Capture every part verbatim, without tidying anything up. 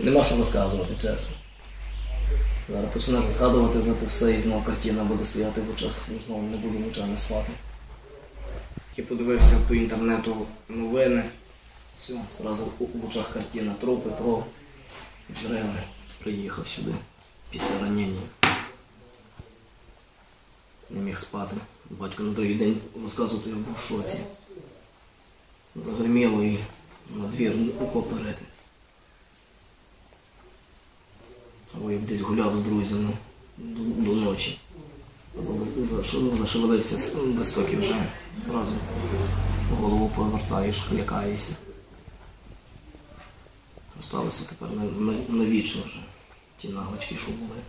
Нема що розказувати, чесно. Зараз почнеш згадувати за те все і знову картина буде стояти в очах, і знову не буду нічого не свати. Я подивився по інтернету новини, все, одразу в очах картина, трупи, кров, зриви. Приїхав сюди після ранення. Не міг спати. Батько на другий день розказував, я був в шоці. Загриміло і на двір поперети. Або як десь гуляв з друзями до, до ночі. Зашевелився листок і вже зразу голову повертаєш, лякаєшся. Осталося тепер навічно вже ті навички, що були.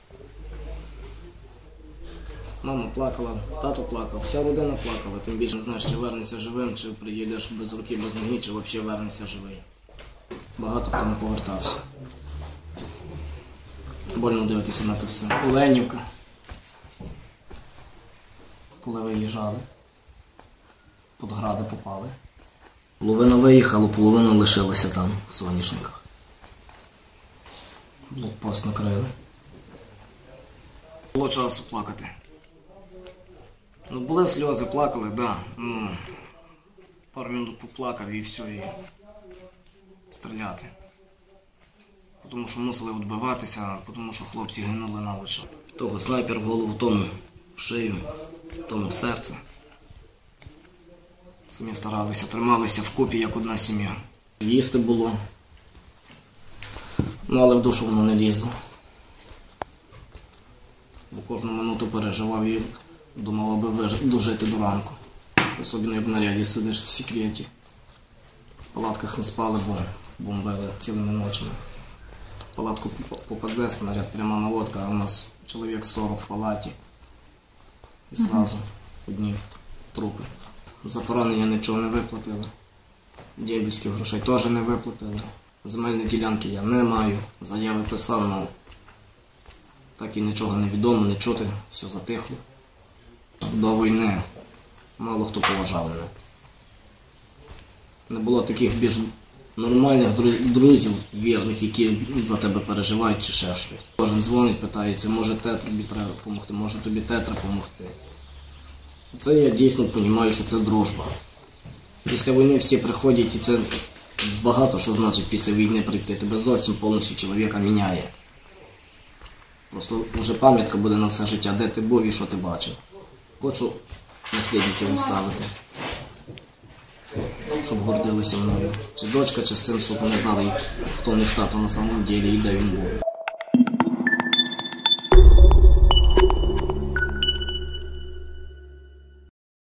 Мама плакала, тато плакав, вся родина плакала, тим більше не знаєш, чи вернешся живим, чи приїдеш без руки, без ноги, чи взагалі вернешся живий. Багато хто не повертався. Больно дивитися на це все. Оленівка. Коли виїжджали, під гради попали. Половина виїхала, половина лишилася там, в Соняшниках. Блокпост накрили. Було часу плакати. Ну, були сльози, плакали, так. Да. Ну, пару минут поплакав і все, і стріляти. Тому що мусили відбиватися, тому що хлопці гинули на очах. Того снайпер в голову, тому в шию, тому в серце. Самі старалися, трималися вкупі, як одна сім'я. Їсти було, ну, але в душу воно не лізло. Бо кожну минуту переживав і думав, аби дожити до ранку. Особливо як в наряді сидиш в секреті. В палатках не спали, бо бомбили цілими ночами. В палатку попаде снаряд, пряма наводка, а у нас чоловік сорок в палаті. І одразу одні трупи. За поранення нічого не виплатили. Дембельських грошей теж не виплатили. Земельні ділянки я не маю. Заяви писав, але так і нічого не відомо, не чути, все затихло. До війни мало хто поважав мене. Не було таких більш нормальних друзів, вірних, які за тебе переживають чи ще щось. Кожен дзвонить, питається, може те тобі треба допомогти, може тобі те треба допомогти. Це я дійсно розумію, що це дружба. Після війни всі приходять, і це багато що значить після війни прийти. Тебе зовсім повністю чоловіка міняє. Просто вже пам'ятка буде на все життя, де ти був і що ти бачив. Хочу наслідників оставити, щоб гордилися мною. Чи дочка, чи син, щоб вони знали, хто в них тато на самому ділі і де він був.